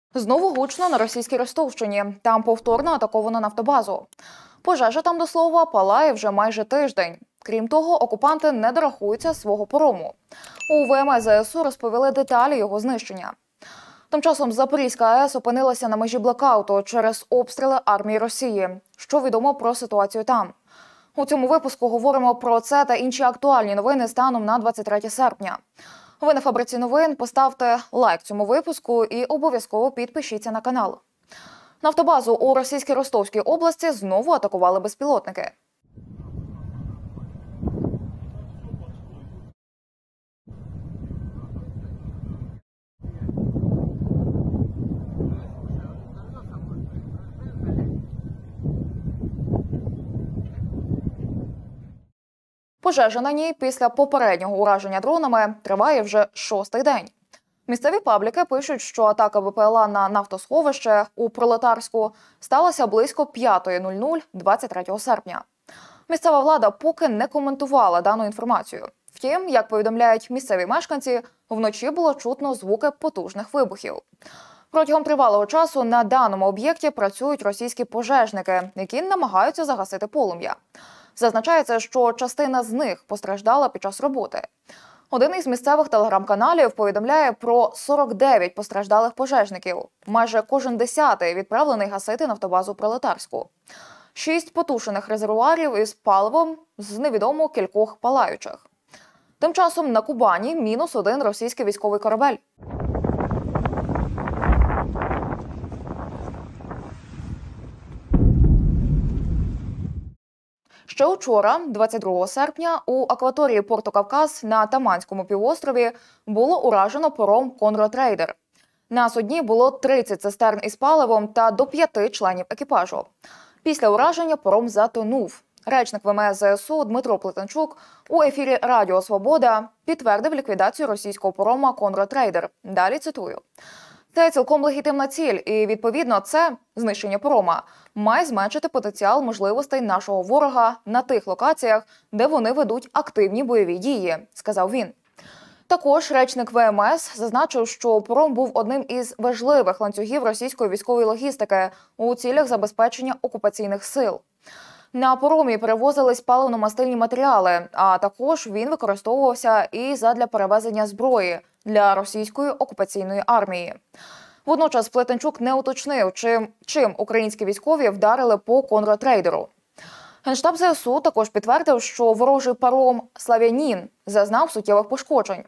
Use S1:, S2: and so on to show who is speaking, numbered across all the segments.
S1: Знову гучно на російській Ростовщині. Там повторно атаковано нафтобазу. Пожежа там, до слова, палає вже майже тиждень. Крім того, окупанти не дорахуються свого порому. У ВМС ЗСУ розповіли деталі його знищення. Тим часом Запорізька АЕС опинилася на межі блекауту через обстріли армії Росії. Що відомо про ситуацію там? У цьому випуску говоримо про це та інші актуальні новини станом на 23 серпня. Ви на Фабриці новин, поставте лайк цьому випуску і обов'язково підпишіться на канал. Нафтобазу у російській Ростовській області знову атакували безпілотники. Пожежа на ній після попереднього ураження дронами триває вже 6-й день. Місцеві пабліки пишуть, що атака БПЛА на нафтосховище у Пролетарську сталася близько 5:00 23 серпня. Місцева влада поки не коментувала дану інформацію. Втім, як повідомляють місцеві мешканці, вночі було чутно звуки потужних вибухів. Протягом тривалого часу на даному об'єкті працюють російські пожежники, які намагаються загасити полум'я. Зазначається, що частина з них постраждала під час роботи. Один із місцевих телеграм-каналів повідомляє про 49 постраждалих пожежників. Майже кожен 10-й відправлений гасити нафтобазу Пролетарську. 6 потушених резервуарів із паливом з невідомо кількох палаючих. Тим часом на Кубані -1 російський військовий корабель. Ще учора, 22 серпня, у акваторії порту Кавказ на Таманському півострові було уражено паром «Конрад Рейдер». На судні було 30 цистерн із паливом та до 5 членів екіпажу. Після ураження паром затонув. Речник ВМС ЗСУ Дмитро Плетенчук у ефірі Радіо Свобода підтвердив ліквідацію російського парома «Конрад Рейдер». Далі цитую. Це цілком легітимна ціль, і, відповідно, це, знищення парома, має зменшити потенціал можливостей нашого ворога на тих локаціях, де вони ведуть активні бойові дії, сказав він. Також речник ВМС зазначив, що паром був одним із важливих ланцюгів російської військової логістики у цілях забезпечення окупаційних сил. На паромі перевозились паливно-мастильні матеріали, а також він використовувався і задля перевезення зброї для російської окупаційної армії. Водночас Плетенчук не уточнив, чим українські військові вдарили по «Конрад Рейдеру». Генштаб ЗСУ також підтвердив, що ворожий паром «Слав'янін» зазнав суттєвих пошкоджень.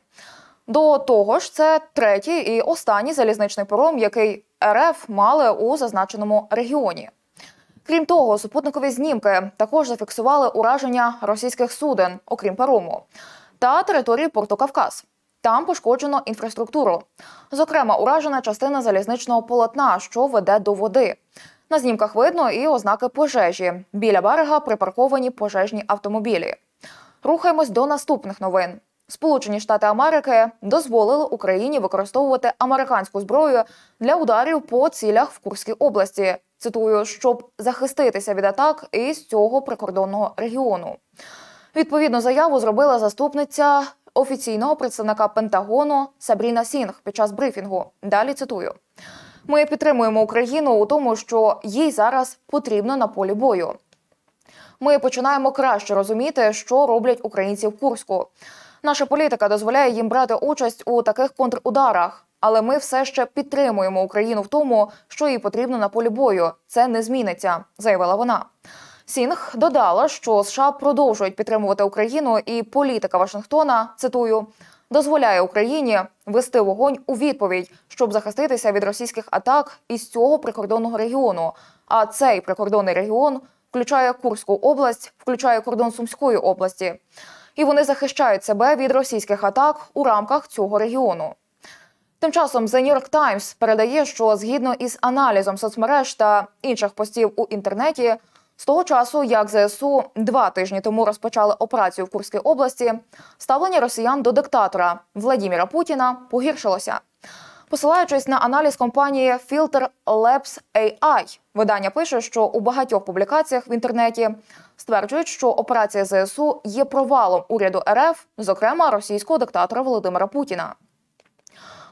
S1: До того ж, це третій і останній залізничний паром, який РФ мали у зазначеному регіоні. Крім того, супутникові знімки також зафіксували ураження російських суден, окрім парому, та території порту Кавказ. Там пошкоджено інфраструктуру. Зокрема, уражена частина залізничного полотна, що веде до води. На знімках видно і ознаки пожежі. Біля берега припарковані пожежні автомобілі. Рухаємось до наступних новин. Сполучені Штати Америки дозволили Україні використовувати американську зброю для ударів по цілях в Курській області. Цитую, щоб захиститися від атак із цього прикордонного регіону. Відповідну заяву зробила заступниця офіційного представника Пентагону Сабріна Сінг під час брифінгу. Далі цитую. Ми підтримуємо Україну у тому, що їй зараз потрібно на полі бою. Ми починаємо краще розуміти, що роблять українці в Курську. Наша політика дозволяє їм брати участь у таких контрударах. Але ми все ще підтримуємо Україну в тому, що їй потрібно на полі бою. Це не зміниться, заявила вона. Сінг додала, що США продовжують підтримувати Україну і політика Вашингтона, цитую, дозволяє Україні вести вогонь у відповідь, щоб захиститися від російських атак із цього прикордонного регіону. А цей прикордонний регіон включає Курську область, включає кордон Сумської області. І вони захищають себе від російських атак у рамках цього регіону. Тим часом The New York Times передає, що згідно із аналізом соцмереж та інших постів у інтернеті, з того часу, як ЗСУ 2 тижні тому розпочали операцію в Курській області, ставлення росіян до диктатора Владіміра Путіна погіршилося. Посилаючись на аналіз компанії Filter Labs AI, видання пише, що у багатьох публікаціях в інтернеті стверджують, що операція ЗСУ є провалом уряду РФ, зокрема російського диктатора Володимира Путіна.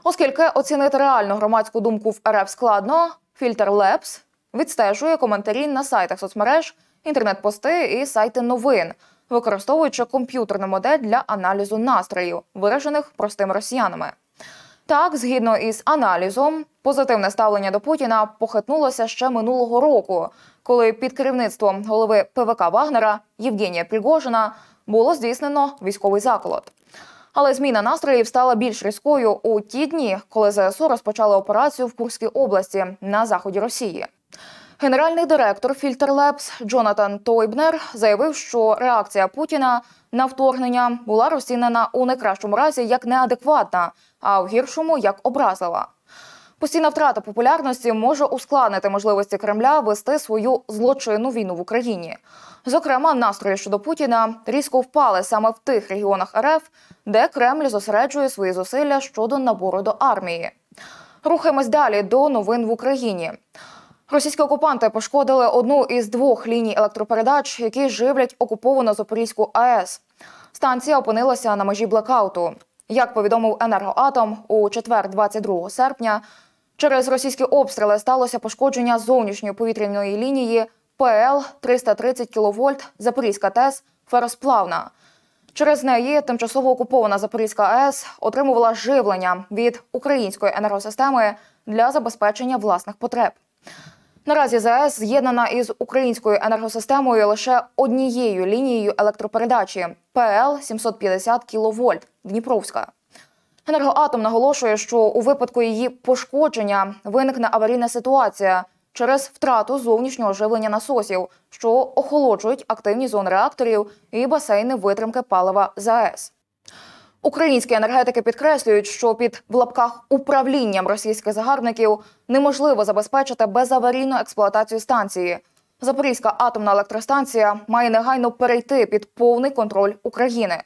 S1: Оскільки оцінити реальну громадську думку в РФ складно, Filter Labs відстежує коментарі на сайтах соцмереж, інтернет-пости і сайти новин, використовуючи комп'ютерну модель для аналізу настроїв, виражених простими росіянами. Так, згідно із аналізом, позитивне ставлення до Путіна похитнулося ще минулого року, коли під керівництвом голови ПВК Вагнера Євгенія Пригожина було здійснено військовий заколот. Але зміна настроїв стала більш різкою у ті дні, коли ЗСУ розпочали операцію в Курській області на заході Росії. Генеральний директор Filter Labs Джонатан Тойбнер заявив, що реакція Путіна на вторгнення була розцінена у найкращому разі як неадекватна, а в гіршому – як образлива. Постійна втрата популярності може ускладнити можливості Кремля вести свою злочинну війну в Україні. Зокрема, настрої щодо Путіна різко впали саме в тих регіонах РФ, де Кремль зосереджує свої зусилля щодо набору до армії. Рухаємось далі до новин в Україні. Російські окупанти пошкодили одну із двох ліній електропередач, які живлять окуповану Запорізьку АЕС. Станція опинилася на межі блекауту. Як повідомив «Енергоатом», у четвер, 22 серпня, через російські обстріли сталося пошкодження зовнішньої повітряної лінії ПЛ 330 кВт Запорізька ТЕС Феросплавна. Через неї тимчасово окупована Запорізька АЕС отримувала живлення від української енергосистеми для забезпечення власних потреб. Наразі ЗАЕС з'єднана із українською енергосистемою лише однією лінією електропередачі ПЛ 750 кВт Дніпровська. «Енергоатом» наголошує, що у випадку її пошкодження виникне аварійна ситуація через втрату зовнішнього живлення насосів, що охолоджують активні зони реакторів і басейни витримки палива ЗАЕС. Українські енергетики підкреслюють, що під в лапках управлінням російських загарбників неможливо забезпечити безаварійну експлуатацію станції. Запорізька атомна електростанція має негайно перейти під повний контроль України.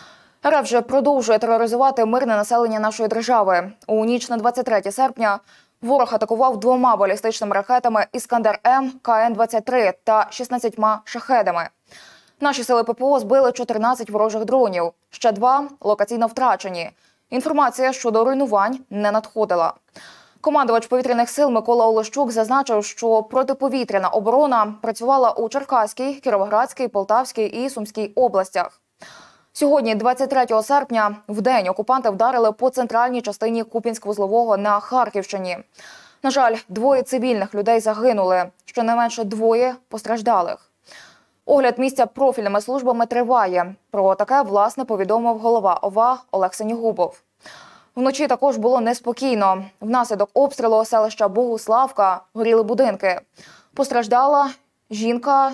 S1: РФ вже продовжує тероризувати мирне населення нашої держави. У ніч на 23 серпня ворог атакував 2 балістичними ракетами «Іскандер-М», КН-23 та 16 шахедами. Наші сили ППО збили 14 ворожих дронів, ще 2 локаційно втрачені. Інформація щодо руйнувань не надходила. Командувач повітряних сил Микола Олещук зазначив, що протиповітряна оборона працювала у Черкаській, Кіровоградській, Полтавській і Сумській областях. Сьогодні, 23 серпня, вдень окупанти вдарили по центральній частині Куп'янськ-Вузлового на Харківщині. На жаль, 2 цивільних людей загинули, щонайменше 2 постраждалих. Огляд місця профільними службами триває. Про таке, власне, повідомив голова ОВА Олег Синігубов. Вночі також було неспокійно. Внаслідок обстрілу селища Богуславка горіли будинки. Постраждала жінка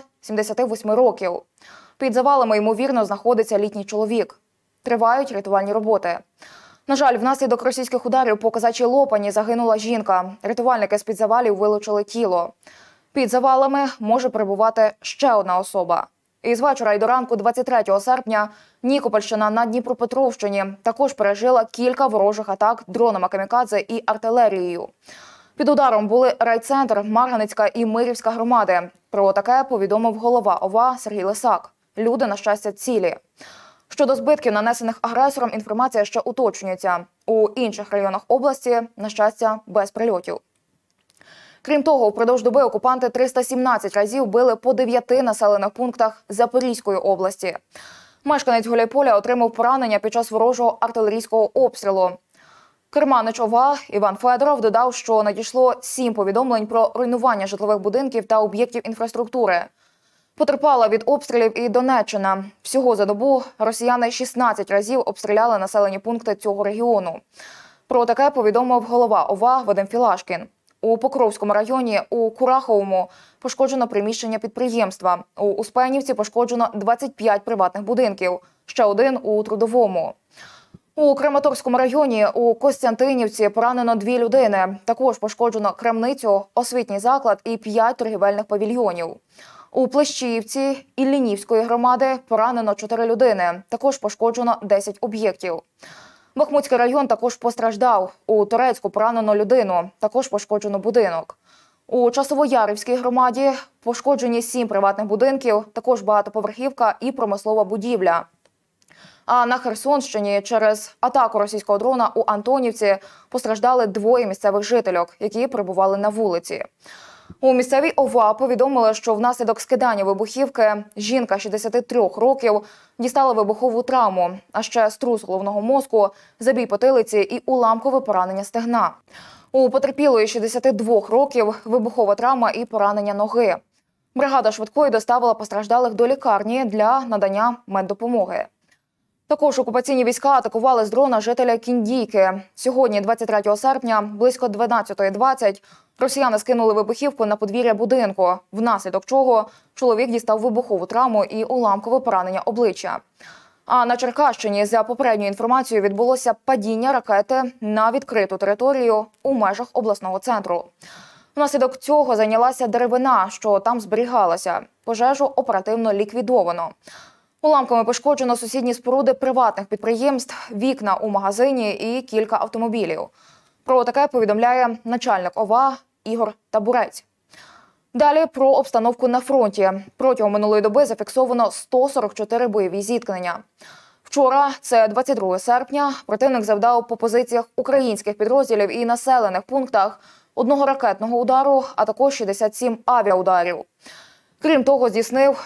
S1: 78 років. Під завалами, ймовірно, знаходиться літній чоловік. Тривають рятувальні роботи. На жаль, внаслідок російських ударів по Казачій Лопані загинула жінка. Рятувальники з-під завалів вилучили тіло. Під завалами може перебувати ще одна особа. Із вечора і до ранку 23 серпня Нікопольщина на Дніпропетровщині також пережила кілька ворожих атак дронами камікадзе і артилерією. Під ударом були райцентр, Марганецька і Мирівська громади. Про таке повідомив голова ОВА Сергій Лисак. Люди, на щастя, цілі. Щодо збитків, нанесених агресором, інформація ще уточнюється. У інших районах області, на щастя, без прильотів. Крім того, впродовж доби окупанти 317 разів били по 9 населених пунктах Запорізької області. Мешканець Гуляйполя отримав поранення під час ворожого артилерійського обстрілу. Керманич ОВА Іван Федоров додав, що надійшло 7 повідомлень про руйнування житлових будинків та об'єктів інфраструктури. Потерпала від обстрілів і Донеччина. Всього за добу росіяни 16 разів обстріляли населені пункти цього регіону. Про таке повідомив голова ОВА Вадим Філашкін. У Покровському районі у Кураховому пошкоджено приміщення підприємства. У Успенівці пошкоджено 25 приватних будинків, ще 1 у Трудовому. У Краматорському районі у Костянтинівці поранено 2 людини. Також пошкоджено крамницю, освітній заклад і 5 торгівельних павільйонів. У Плещіївці Іллінівської громади поранено 4 людини. Також пошкоджено 10 об'єктів. Бахмутський район також постраждав. У Торецьку поранено людину. Також пошкоджено будинок. У Часовоярівській громаді пошкоджені 7 приватних будинків, також багатоповерхівка і промислова будівля. А на Херсонщині через атаку російського дрона у Антонівці постраждали двоє місцевих жительок, які перебували на вулиці. У місцевій ОВА повідомили, що внаслідок скидання вибухівки жінка 63 років дістала вибухову травму, а ще струс головного мозку, забій потилиці і уламкове поранення стегна. У потерпілої 62 років вибухова травма і поранення ноги. Бригада швидкої доставила постраждалих до лікарні для надання меддопомоги. Також окупаційні війська атакували з дрона жителя Кіндійки. Сьогодні, 23 серпня, близько 12:20, росіяни скинули вибухівку на подвір'я будинку, внаслідок чого чоловік дістав вибухову травму і уламкове поранення обличчя. А на Черкащині, за попередньою інформацією, відбулося падіння ракети на відкриту територію у межах обласного центру. Внаслідок цього зайнялася деревина, що там зберігалася. Пожежу оперативно ліквідовано. Уламками пошкоджено сусідні споруди приватних підприємств, вікна у магазині і кілька автомобілів. Про таке повідомляє начальник ОВА Ігор Табурець. Далі про обстановку на фронті. Протягом минулої доби зафіксовано 144 бойові зіткнення. Вчора, це 22 серпня, противник завдав по позиціях українських підрозділів і населених пунктах одного ракетного удару, а також 67 авіаударів. Крім того, здійснив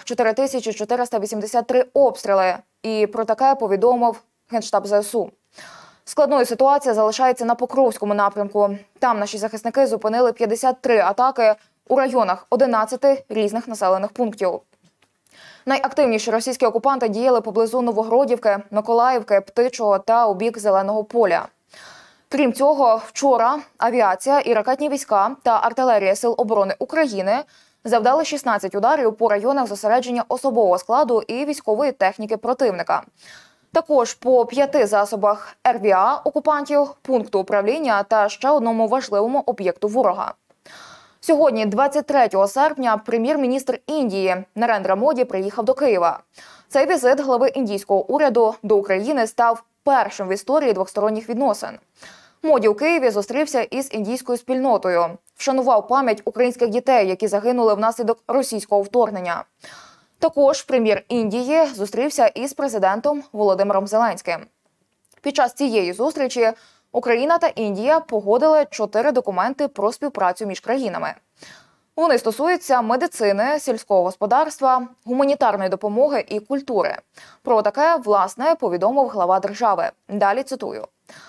S1: 4483 обстріли. І про таке повідомив Генштаб ЗСУ. Складною ситуація залишається на Покровському напрямку. Там наші захисники зупинили 53 атаки у районах 11 різних населених пунктів. Найактивніші російські окупанти діяли поблизу Новогродівки, Миколаївки, Птичого та у бік Зеленого поля. Крім цього, вчора авіація і ракетні війська та артилерія Сил оборони України завдали 16 ударів по районах зосередження особового складу і військової техніки противника. Також по 5 засобах РВА окупантів, пункту управління та ще одному важливому об'єкту ворога. Сьогодні, 23 серпня, прем'єр-міністр Індії Нарендра Моді приїхав до Києва. Цей візит глави індійського уряду до України став першим в історії двосторонніх відносин. Моді у Києві зустрівся із індійською спільнотою, вшанував пам'ять українських дітей, які загинули внаслідок російського вторгнення. Також прем'єр Індії зустрівся із президентом Володимиром Зеленським. Під час цієї зустрічі Україна та Індія погодили 4 документи про співпрацю між країнами. Вони стосуються медицини, сільського господарства, гуманітарної допомоги і культури. Про таке, власне, повідомив глава держави. Далі цитую.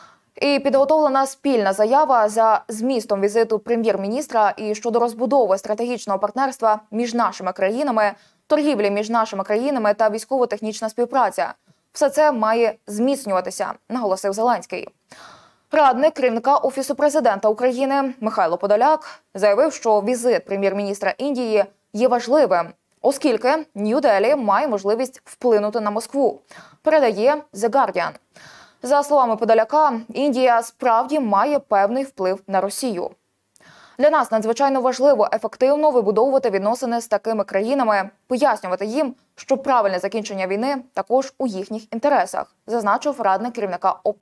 S1: І підготовлена спільна заява за змістом візиту прем'єр-міністра і щодо розбудови стратегічного партнерства між нашими країнами, торгівлі між нашими країнами та військово-технічна співпраця. Все це має зміцнюватися, наголосив Зеленський. Радник керівника Офісу президента України Михайло Подоляк заявив, що візит прем'єр-міністра Індії є важливим, оскільки Нью-Делі має можливість вплинути на Москву, передає The Guardian. За словами Подоляка, Індія справді має певний вплив на Росію. Для нас надзвичайно важливо ефективно вибудовувати відносини з такими країнами, пояснювати їм, що правильне закінчення війни також у їхніх інтересах, зазначив радник керівника ОП.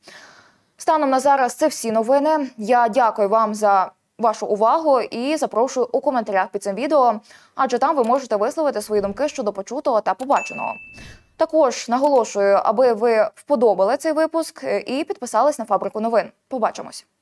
S1: Станом на зараз це всі новини. Я дякую вам за вашу увагу і запрошую у коментарях під цим відео, адже там ви можете висловити свої думки щодо почутого та побаченого. Також наголошую, аби ви вподобали цей випуск і підписались на Фабрику новин. Побачимось!